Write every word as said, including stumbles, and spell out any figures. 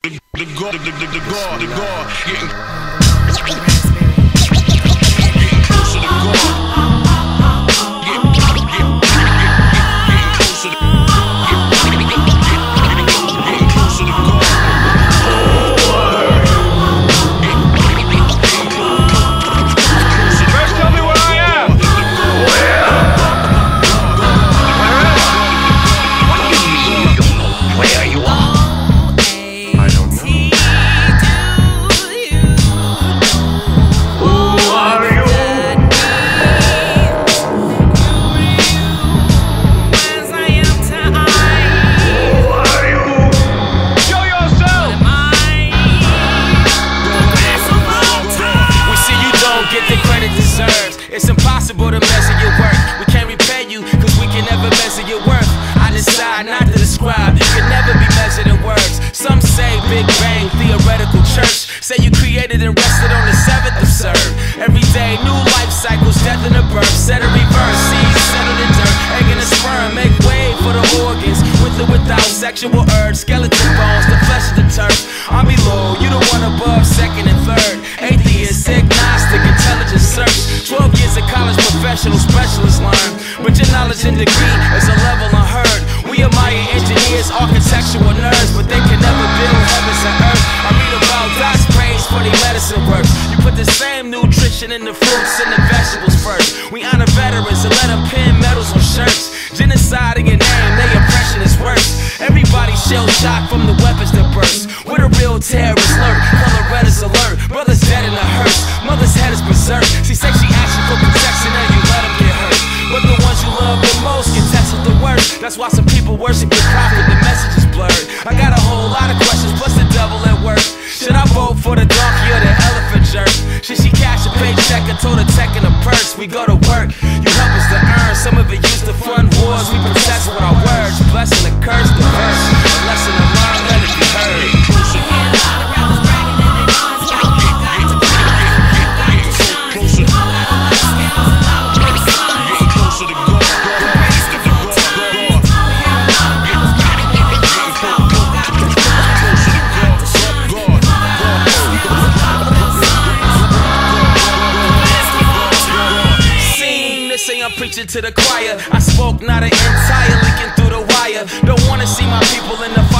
The the God, the the the God, the God, getting getting closer to God. Get get get getting closer to getting getting closer to God. First, tell me where I am. Where? What do you mean you don't know where you are? It's impossible to measure your worth. We can't repay you, cause we can never measure your worth. I decide not to describe, you can never be measured in words. Some say Big Bang, theoretical church. Say you created and rested on the seventh absurd. Every day, new life cycles, death and a birth. Set a reverse, seeds settled in dirt. Egg and a sperm, make way for the organs. With or without sexual urge, skeleton bones, the flesh of the turf. I'm below, you the one above, second and third. Atheist, agnostic, intelligent search. Twelve years of college professional specialists learn, but your knowledge and degree is a level unheard. We admire engineers, architectural nerds, but they can never build heavens and earth. I read about God's praise for their medicine works. You put the same nutrition in the fruits and the vegetables first. We honor veterans and let them pin medals on shirts. Genocide in your name, their oppression is worse. Everybody shell shocked from the weapons that burst. Where the real terrorists lurk, color red is alert. Brother's dead in a hearse, mother's head is berserk. She said she asked you for protection and you let them get hurt. But the ones you love the most get tested the worst. That's why some people worship your prophet, the message is blurred. I got a whole lot of questions, plus the devil at work. Should I vote for the donkey or the elephant jerk? Should she cash a paycheck and told her tech in a purse? We go to work, you help us to earn. Some of it used to fund wars, we protest with our words. Blessing the curse, the verse, a lesson to learn, let it be heard. I'm preaching to the choir. I spoke not an entire leaking through the wire. Don't wanna see my people in the